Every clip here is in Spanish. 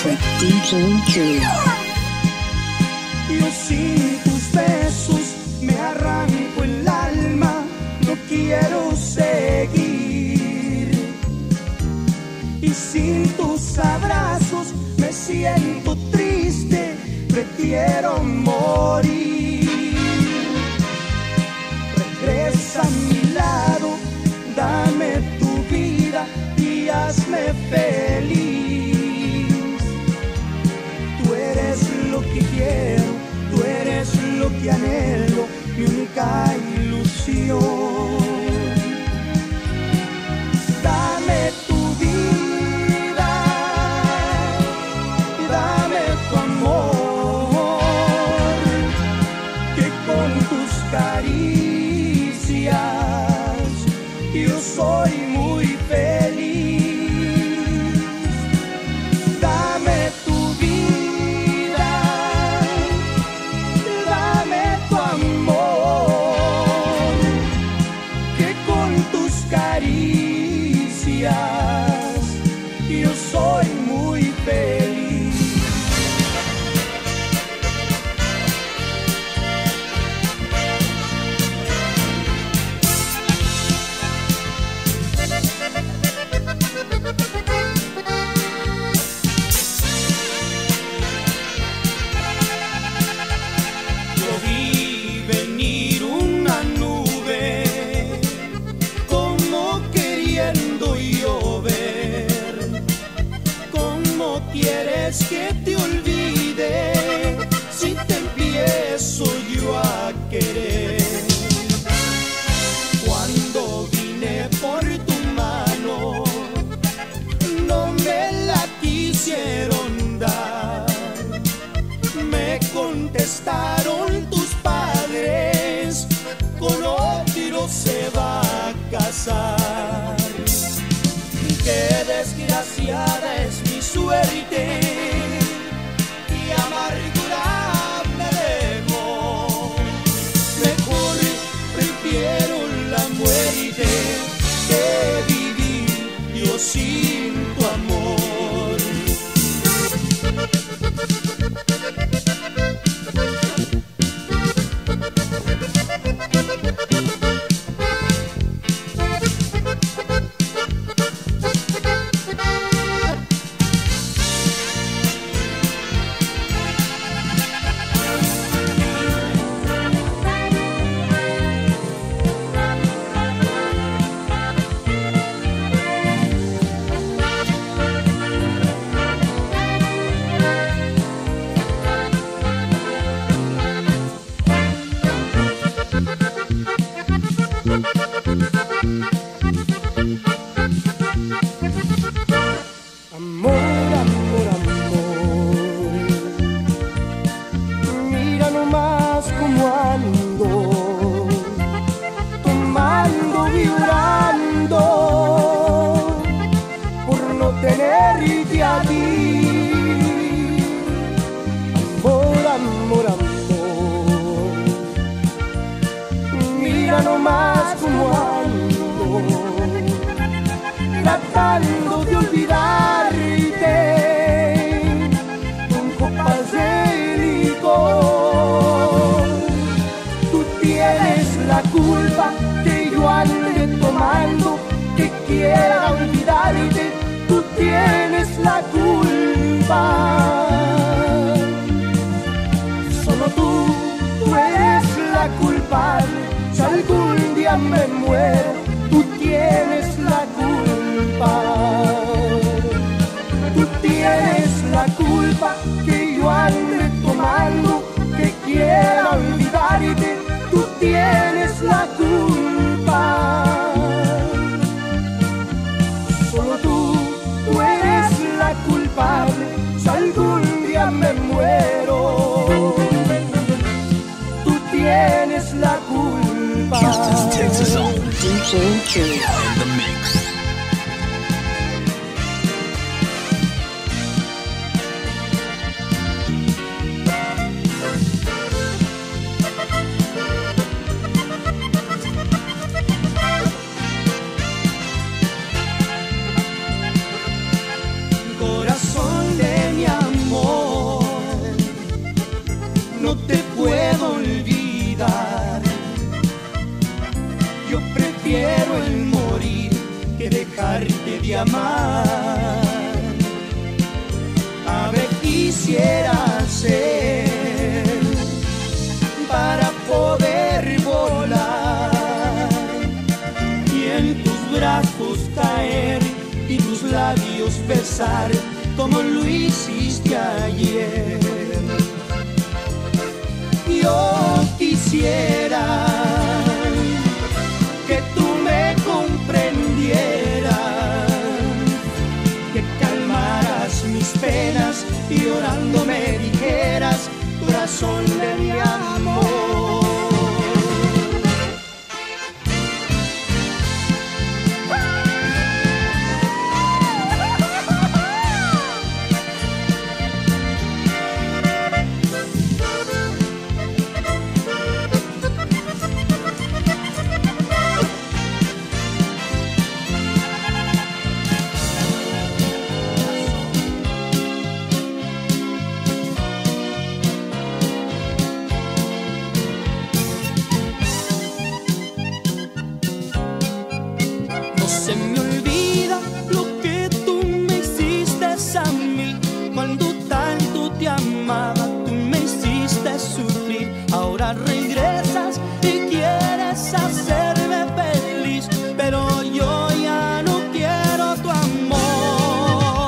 with DJ Drew. Yo sin tus besos me arranco el alma, no quiero seguir. Y sin tus abrazos me siento triste, prefiero morir. Regresa a mi lado, dame tu vida y hazme feliz. Tú eres lo que quiero, tú eres lo que anhelo, mi única ilusión. Dame tu vida, dame tu amor, que con tus caricias yo soy muy feliz. Dame tu vida, dame tu amor, que con tus caricias yo soy muy feliz. Yo vi venir una nube como queriendo llover. ¿Cómo quieres que te olvide si te empiezo yo a querer? Cuando vine por tu mano no me la quisieron dar. Me contestaron tus padres, con otro se va a casar. Qué desgraciada es mi suerte y amargura me dejó. Mejor prefiero la muerte que vivir yo sin tu amor. Amor, amor, amor, mira nomás cómo ando, tomando y llorando por no tenerte a ti. Amor, amor, amor, mira nomás cómo ando, tratando de olvidarte con copas de licor. Tú tienes la culpa que yo ande tomando, que quiera olvidarte. Tú tienes la culpa. Solo tú eres la culpable. Si algún día me muero, tú tienes la culpa. Tú tienes la culpa que yo ande tomando, que quiera olvidarte. Tú tienes la culpa. Solo tú eres la culpable. Si algún día me muero, tú tienes la culpa. Houston's Texas own DJ Drew in the mix. amar. Ave quisiera ser para poder volar y en tus brazos caer y tus labios besar como lo hiciste ayer. Yo quisiera que tú me comprendieras, que calmaras mis penas y llorando me dijeras, corazón de mi amor. No se me olvida lo que tú me hiciste a mí. Cuando tanto te amaba, tú me hiciste sufrir. Ahora regresas y quieres hacerme feliz, pero yo ya no quiero tu amor.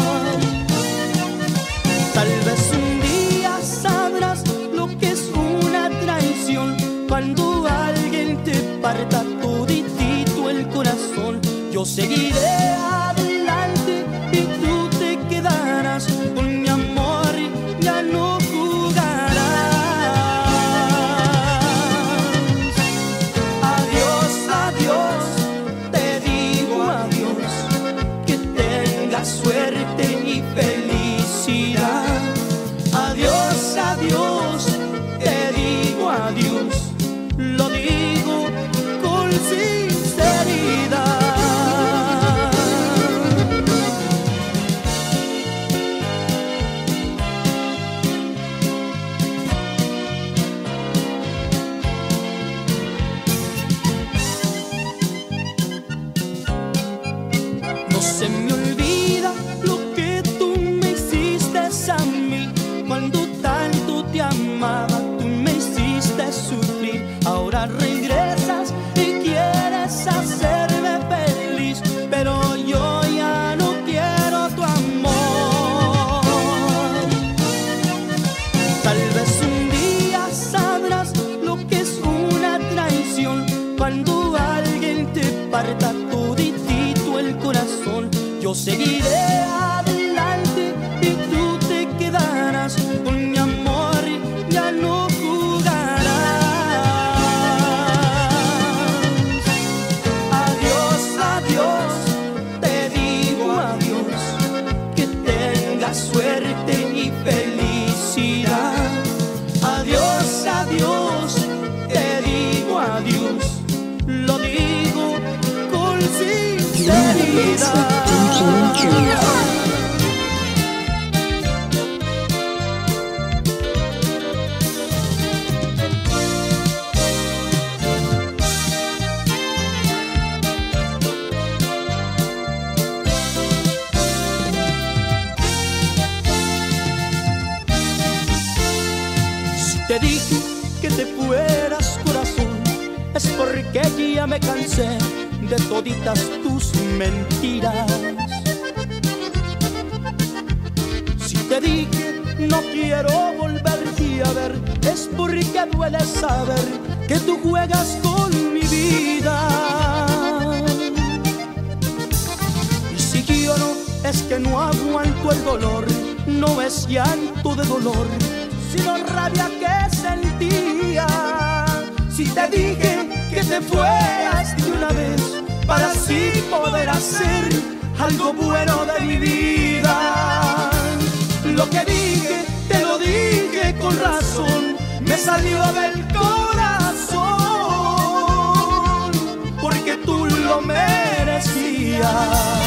Tal vez un día sabrás lo que es una traición, cuando alguien te parta toditito el corazón. Yo seguiré adelante y tú te quedarás con mi amor, ya no jugarás. Adiós, adiós, te digo adiós, que tengas suerte y felicidad. Adiós, adiós, te digo adiós, lo digo con sinceridad. No se me olvida lo que tú me hiciste a mí. Cuando tanto te amaba, tú me hiciste sufrir. Ahora regresas y quieres hacerme feliz, pero yo ya no quiero tu amor. Tal vez un día sabrás lo que es una traición, cuando alguien te parta toditito el corazón. Yo seguiré adelante y tú te quedarás con mi amor, ya no jugarás. Adiós, adiós, te digo adiós, que tengas suerte y felicidad. Adiós, adiós, te digo adiós, lo digo con sinceridad. Si te dije que te fueras, corazón, es porque ya me cansé de toditas tus mentiras. Si te dije no quiero volverte a ver, es porque duele saber que tú juegas con mi vida. Y si lloro es que no aguanto el dolor, no es llanto de dolor, sino rabia que sentía. Si te dije que te fueras de una vez, para así poder hacer algo bueno de mi vida. Lo que dije, te lo dije con razón, me salió del corazón, porque tú lo merecías.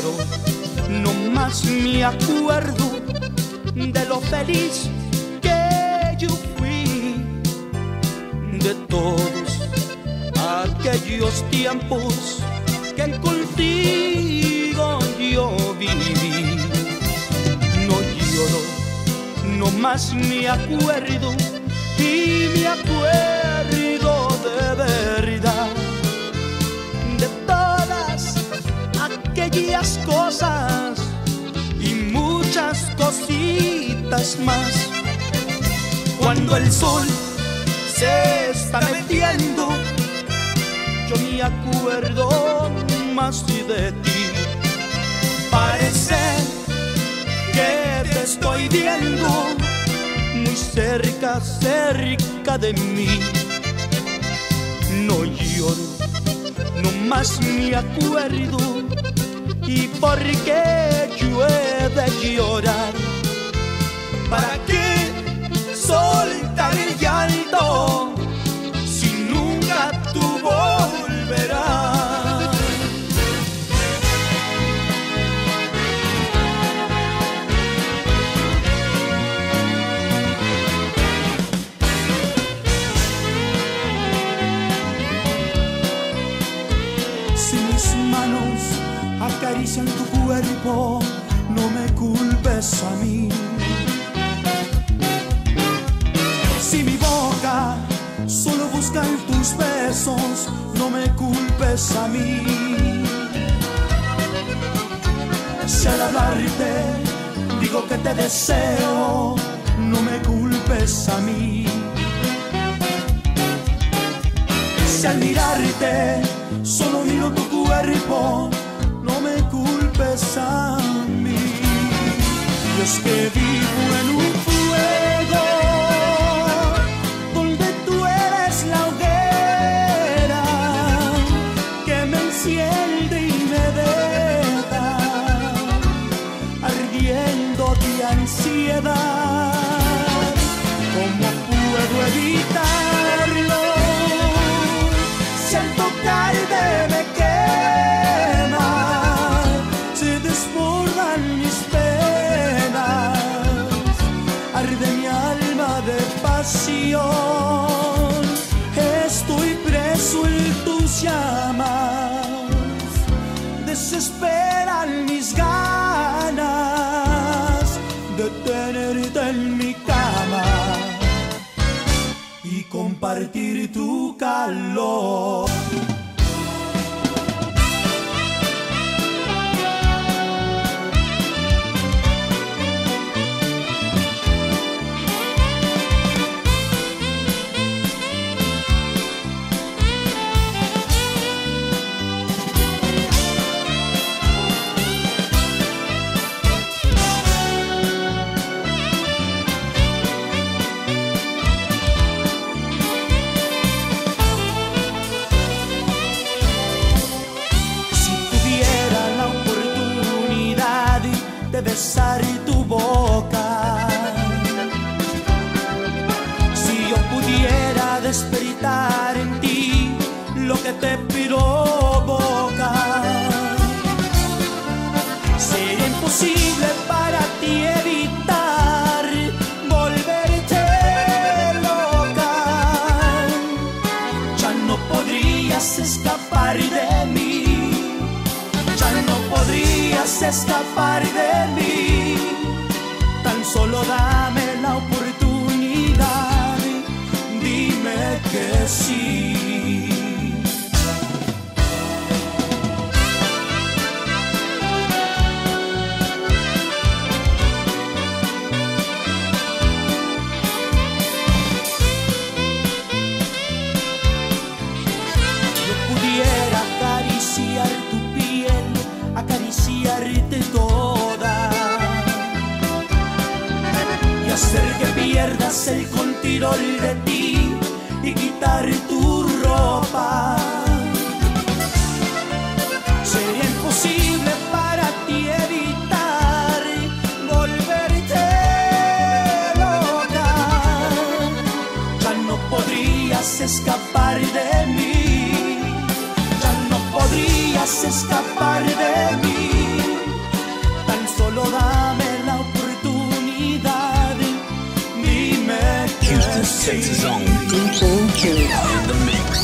lloro, no más me acuerdo de lo feliz que yo fui, de todos aquellos tiempos que contigo yo viví. No lloro, no más me acuerdo, y me acuerdo de verdad de todas aquellas cosas y muchas cositas más. Cuando el sol se está metiendo, yo me acuerdo más de ti. Parece que te estoy viendo muy cerca, cerca de mí. No lloro, no más me acuerdo, y por qué yo he de llorar. ¿Para qué soltar el llanto si nunca tú volverás? Si mis manos acarician tu cuerpo, no me culpes a mí. Si mi boca solo busca en tus besos, no me culpes a mí. Si al hablarte digo que te deseo, no me culpes a mí. Si al mirarte solo miro tu cuerpo, no me culpes a mí. Y es que vivo en un fuego donde tú eres la hoguera que me enciende y me deja ardiendo de ansiedad. ¿Cómo puedo evitarlo? Si al tocarte me quema, se desbordan mis penas, arde mi alma de pasión. Estoy preso en tus llamas, desesperan mis ganas de tenerte en mi cama y compartir tu calor. Besar tu boca, si yo pudiera despertar en ti lo que te provoca, sería imposible para ti evitar volverte loca. Ya no podrías escapar de mí, ya no podrías escapar de mí. Tan solo dame la oportunidad, dime que sí. Yo pudiera acariciar tu piel, acariciarte toda y hacer que pierdas el control de ti y quitar tu ropa. Sería imposible para ti evitar volverte loca. Ya no podrías escapar de mí, ya no podrías escapar de mí. Texas own DJ Drew in the mix.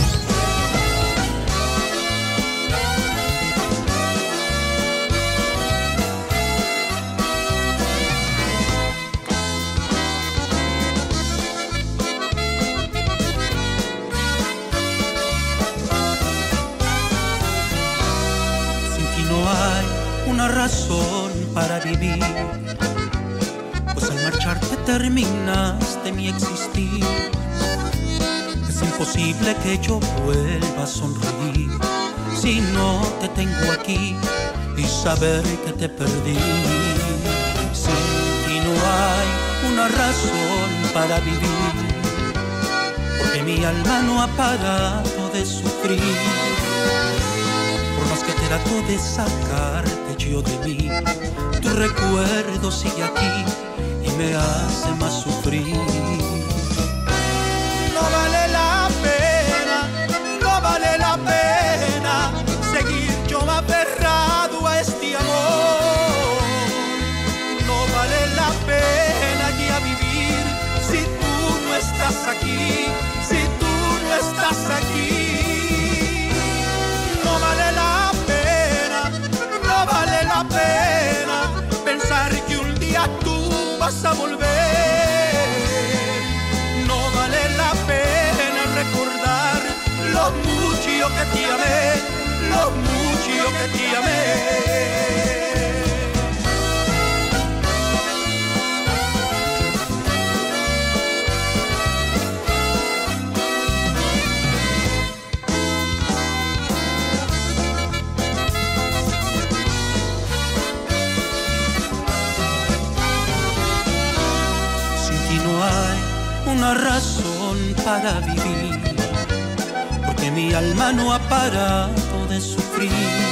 Una razón para vivir, pues al marcharte terminaste mi existir. Es imposible que yo vuelva a sonreír si no te tengo aquí y saber que te perdí. Sin ti no hay una razón para vivir, porque mi alma no ha parado de sufrir. Por más que trato de sacarte yo de mí, tu recuerdo sigue aquí y me hace más sufrir. No vale la pena, no vale la pena seguir yo aferrado a este amor. No vale la pena ya vivir si tú no estás aquí, si tú no estás aquí. No vale la pena, no vale la pena pensar que un día tú vas a volver. No vale la pena recordar lo mucho que te amé, lo mucho que te amé. Una razón para vivir, porque mi alma no ha parado de sufrir.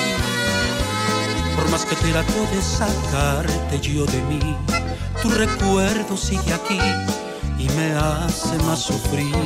Por más que trato de sacarte yo de mí, tu recuerdo sigue aquí y me hace más sufrir.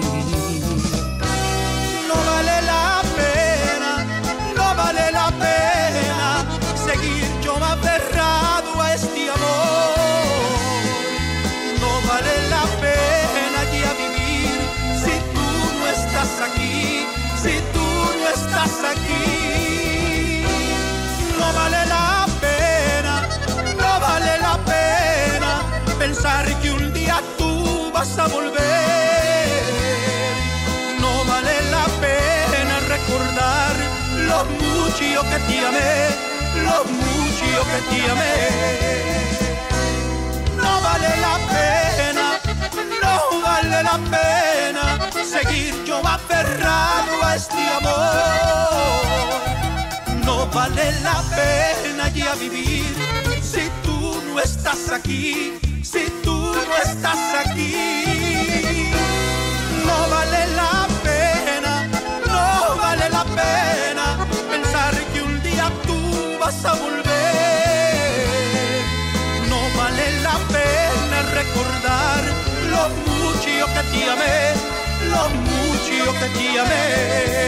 No vale la pena, no vale la pena seguir yo aferrado a este amor. No vale la pena ya vivir si tú no estás aquí, si tú no estás aquí. No vale la pena, no vale la pena pensar que un día tú vas a volver. No vale la pena recordar lo mucho que te amé, lo mucho que te amé. No vale la pena, no vale la pena seguir yo aferrado a este amor. No vale la pena ya vivir si tú no estás aquí, si tú no estás aquí. No vale la pena, no vale la pena pensar que un día tú vas a volver. No vale la pena recordar lo mucho que te amé, lo mucho que te amé.